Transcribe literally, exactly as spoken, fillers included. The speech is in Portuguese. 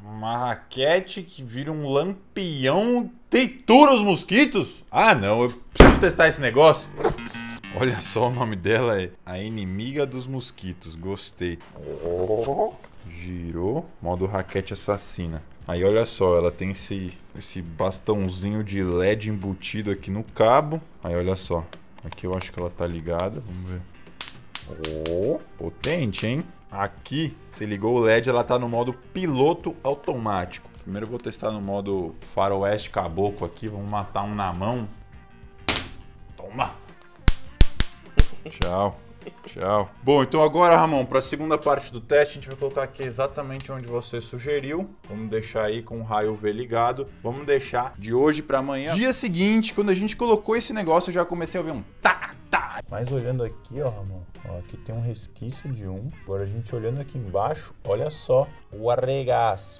Uma raquete que vira um lampião, tritura os mosquitos? Ah, não, eu preciso testar esse negócio. Olha só, o nome dela é A Inimiga dos Mosquitos. Gostei. Oh, girou. Modo raquete assassina. Aí olha só, ela tem esse, esse bastãozinho de L E D embutido aqui no cabo. Aí olha só. Aqui eu acho que ela tá ligada. Vamos ver. Oh, potente, hein? Aqui, você ligou o L E D, ela tá no modo piloto automático. Primeiro eu vou testar no modo faroeste caboclo aqui. Vamos matar um na mão. Toma! Tchau. Tchau. Bom, então agora, Ramon, para a segunda parte do teste, a gente vai colocar aqui exatamente onde você sugeriu. Vamos deixar aí com o raio V ligado. Vamos deixar de hoje para amanhã. Dia seguinte, quando a gente colocou esse negócio, eu já comecei a ouvir um tá, tá. Mas olhando aqui, ó, Ramon, ó, aqui tem um resquício de um. Agora a gente olhando aqui embaixo, olha só o arregaço.